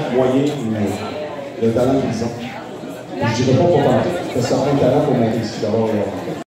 moyens ou le talent qu'ils ont. Je ne dirais pas pour tenter, parce que c'est un talent pour monter ici d'abord.